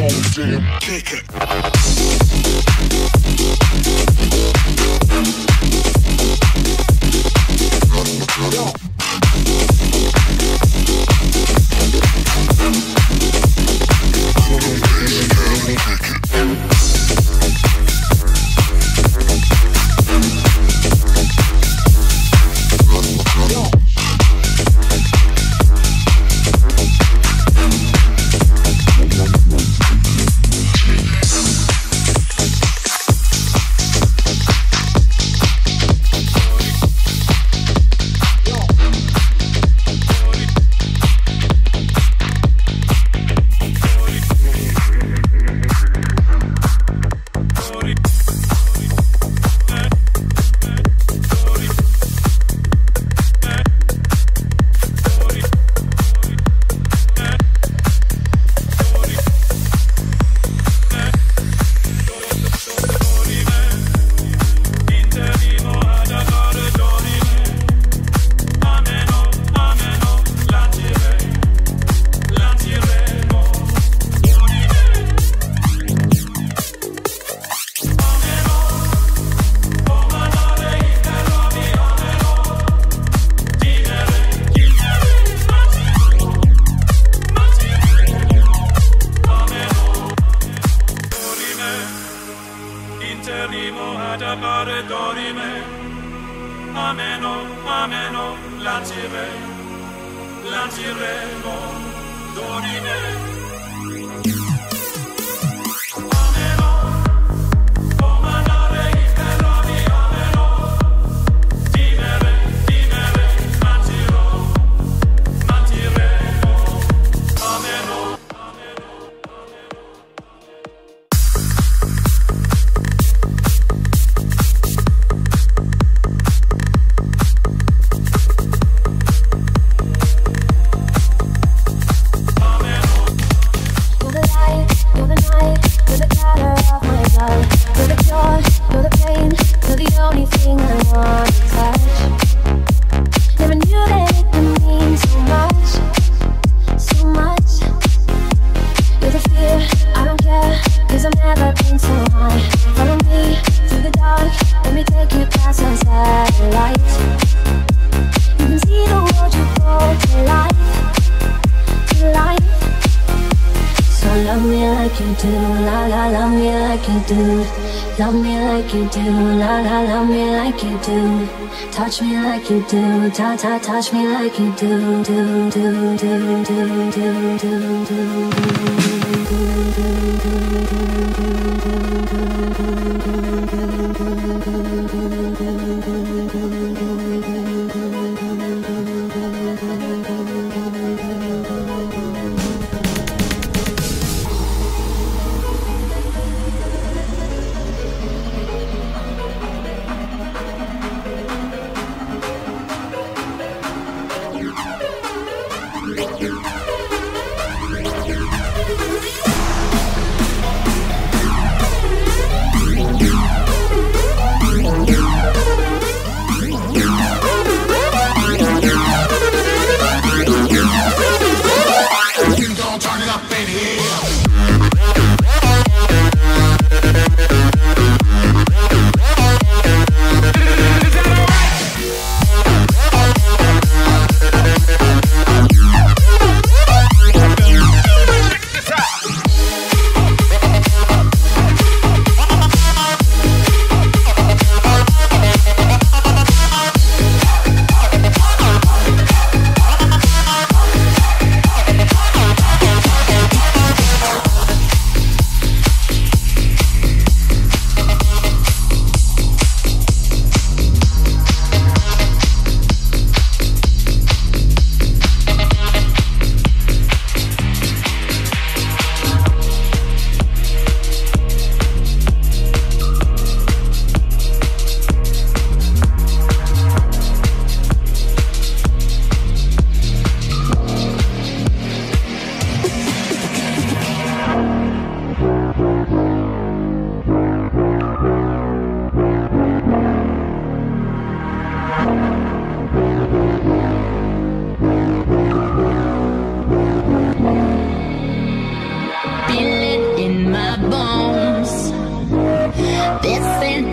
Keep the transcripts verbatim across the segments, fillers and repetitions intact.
damn kick it. Touch me like you do, ta ta touch me like you do, do do do do do do do do. We'll be right back.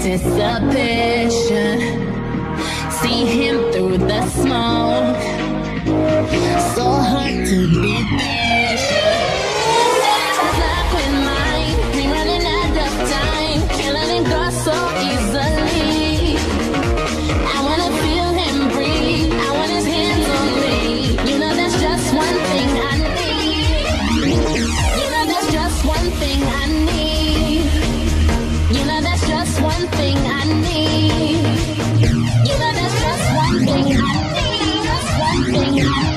anticipation. See him through the smoke. So hard to be patient. Clock with mine, we running out of time. Can't let it go so easily. I wanna feel him breathe. I want his hands on me. You know that's just one thing I need. You know that's just one thing I need. You know that's just one thing I need. You know that's just one thing I need. Just one thing I need.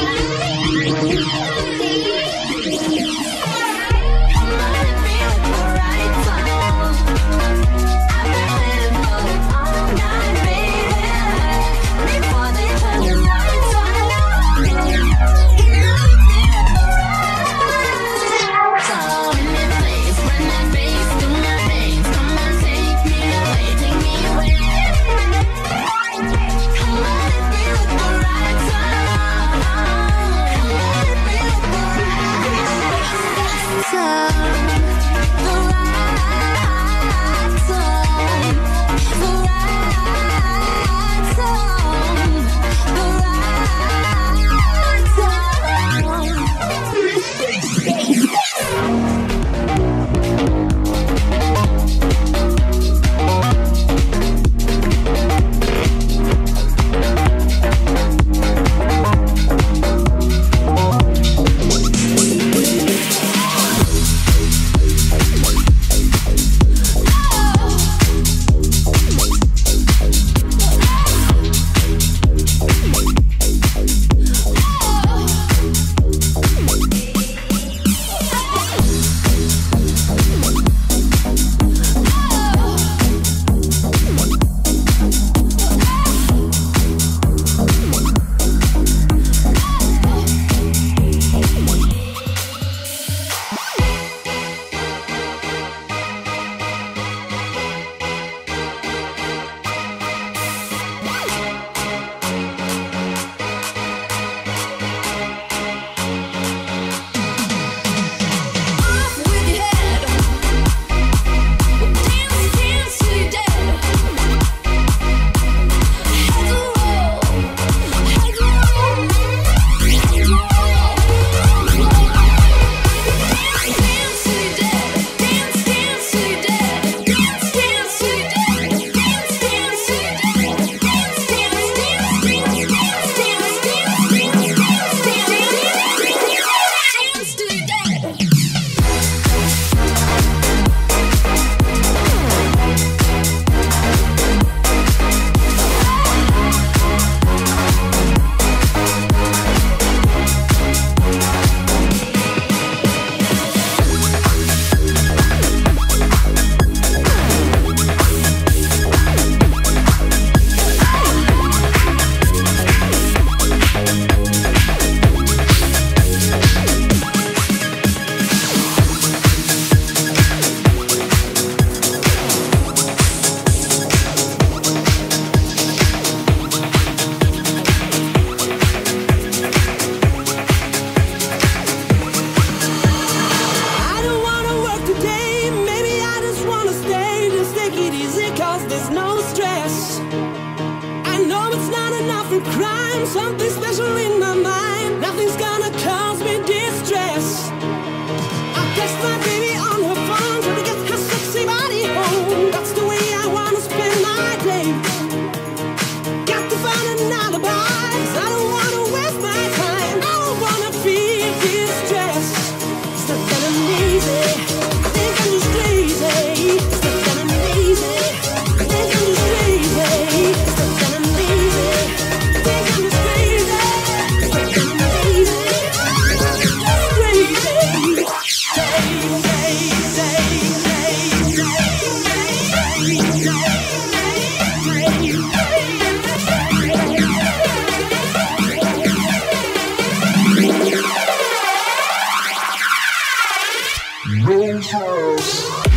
Crime, something special in my mind. Nothing's gonna cause me distress. I text my baby on her phone, trying to get her sexy body home. That's the way I wanna spend my day. Got to find an alibi, 'cause I don't wanna waste my time. I don't wanna feel distress. It's not gonna be easy. I think I'm just crazy. It's not gonna be easy. I think I'm just crazy. It's not gonna be easy. No house.